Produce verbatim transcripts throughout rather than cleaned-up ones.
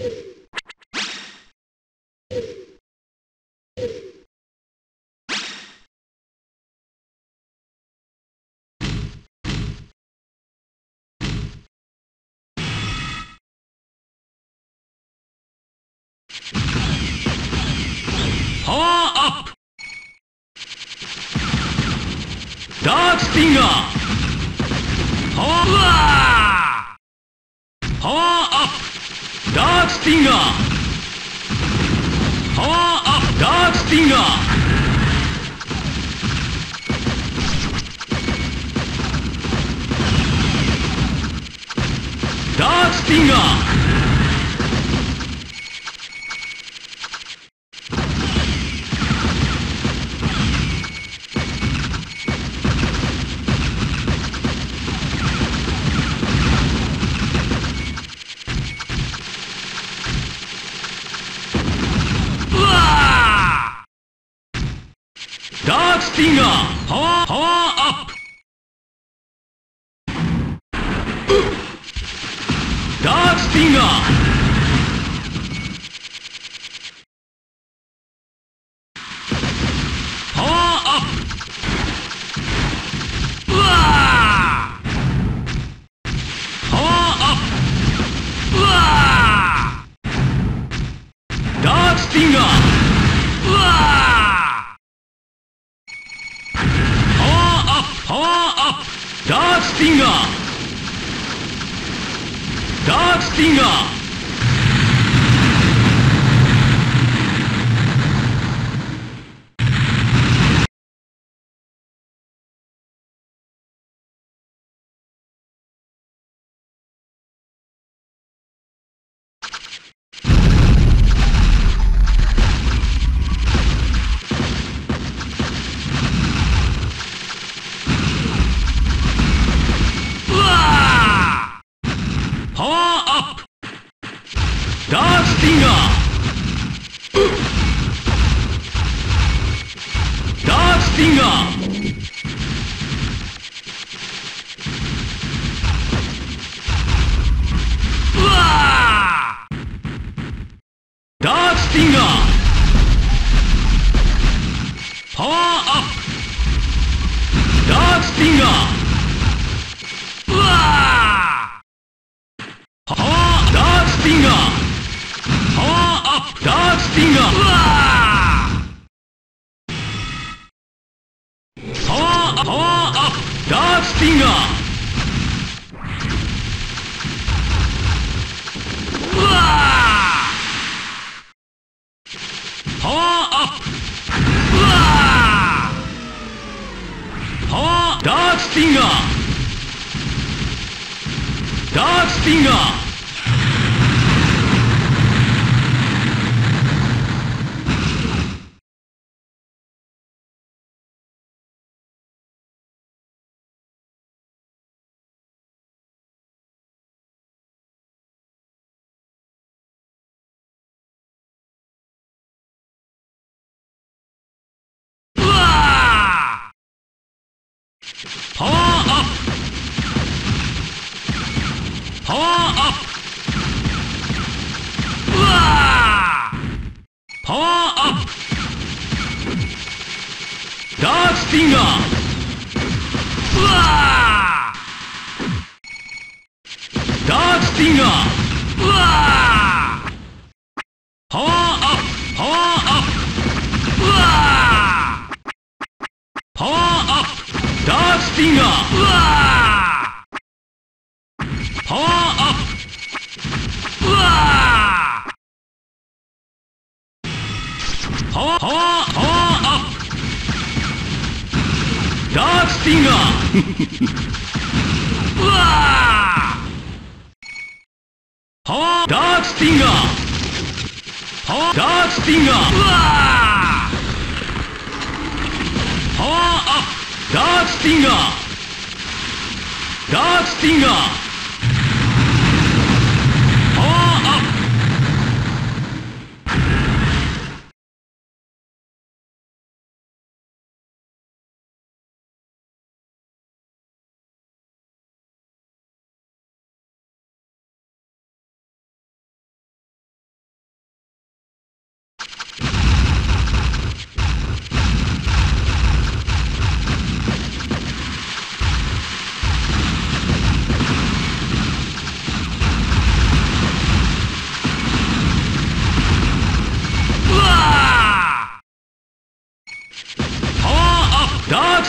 パワーアップ。ダーツフィンガー。パワーうわーパワーアップ。ダーツフィンガー。パワーアップ。ダーツフィンガー。ダーツフィンガー。ダーツフィンガー。パワーパワーアップ。ダーツフィンガー。パワーアップ。うわーパワーアップ。うわーダーツフィンガー。うわーパワーアップ。ダーツフィンガー。ダーツフィンガー。パワーアップ。ダーツフィンガー。ダーツフィンガー。うわーダーツフィンガー。パワーアップ。ダーツフィンガー。うわーパワーダーツフィンガー。パワーアップ。ダーツフィンガー。うわーパワーパワーアップ。ダーツフィンガー。うわーパワーアップ。うわーパワーダーツフィンガー。ダーツフィンガー。うわーパワーアップ。パワーアップ。うわーパワーアップ。ダーツフィンガー。うわーダーツフィンガー。うわーパワーアップ。パワーアップ。うわーパワーアップ。ダーツフィンガー。うわーパワーアップ。うわーパワーパワーパワーアップ。ダーツフィンガー。うわーパワーダーツフィンガー。パワーダーツフィンガー。うわーパワーアップ。ダーツフィンガー。ダーツフィンガー。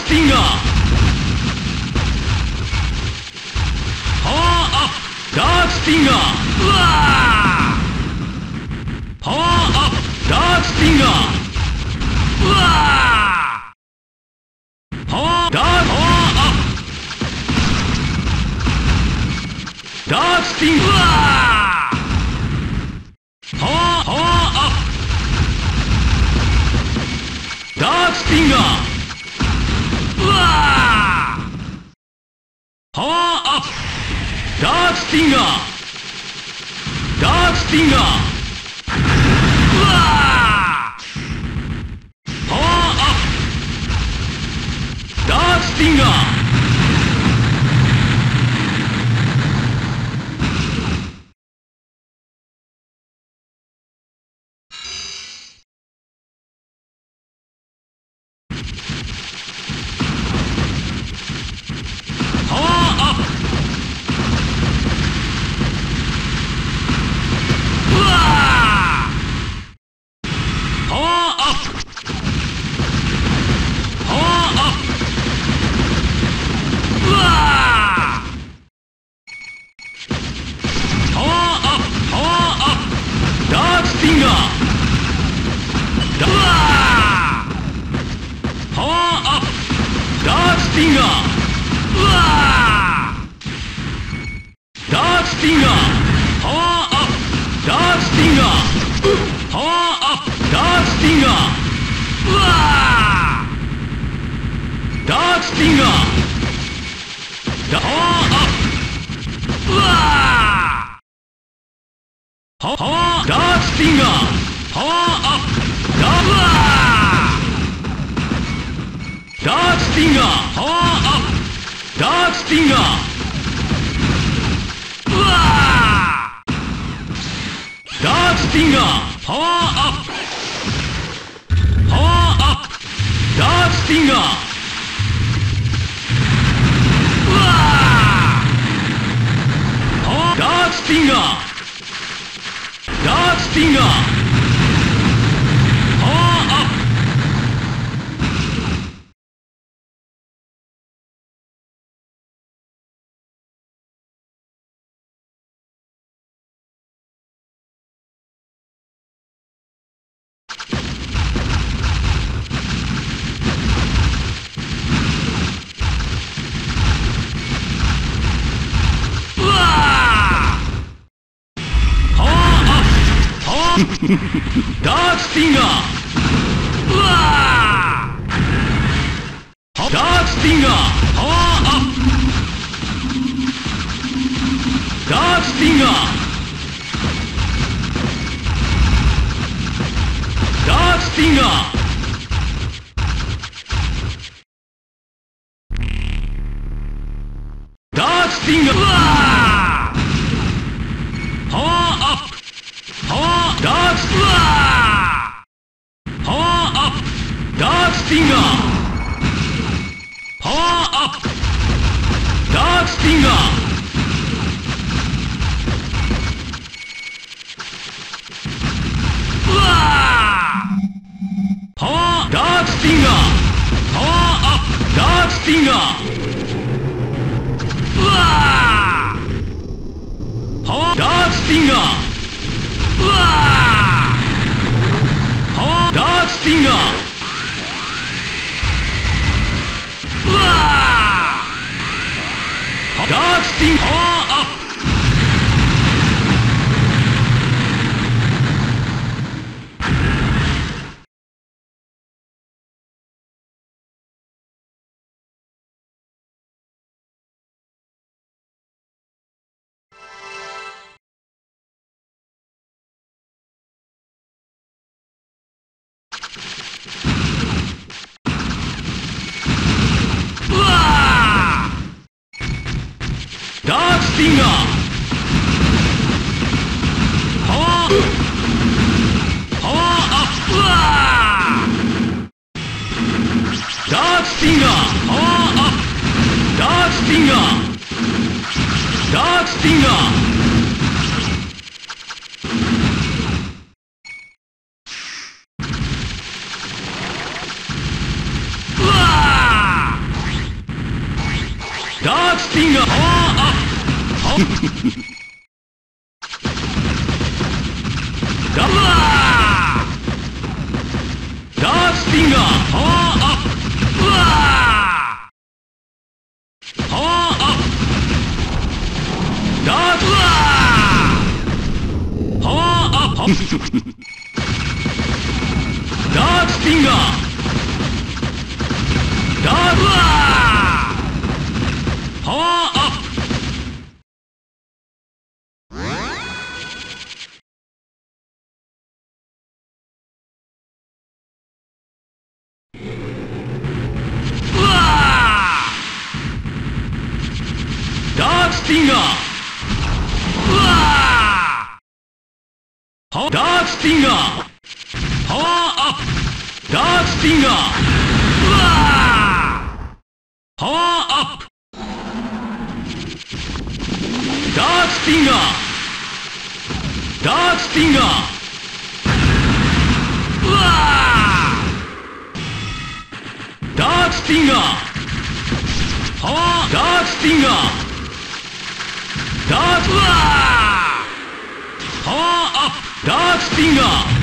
スティンガーパワーアップダーツスティンガーうわーパワーアップダーツスティンガーうわーパワーダーツパワーアップダーツスティンガーうわーパワーパワーアップダーツスティンガーうわーパワーアップダーツスティンガーダーツスティンガーうわーパワーアップダーツスティンガーダーツスティンガーうわーダーツスティンガーパワーアップダーツスティンガーダーツスティンガーダーツスティンガーうわーパワーアップパワーダーツうわーパワーアップダーツスティンガーパワーアップダーツスティンガーうわーパワーダーツスティンガーパワーアップダーツスティンガーうわーパワーダーツスティンガーうわーパワーダーツスティンガーうわーダーツスティンパワーアップダーツスティンガーパワーパワーアップうわーダーツスティンガーパワーアップダーツスティンガーダーツスティンガーうわースティンガーパワーアップダブラーダースティンガーパワーアップうわーパワーアップダースうわーパワーアップダースティンガーダースうわーパワーアップダースティンガーうわーダースティンガーパワーアップダースティンガーうわーパワーアップダースティンガーダースティンガーうわーダースティンガーパワーダースティンガーダーツうわーパワーアップダーツフィンガー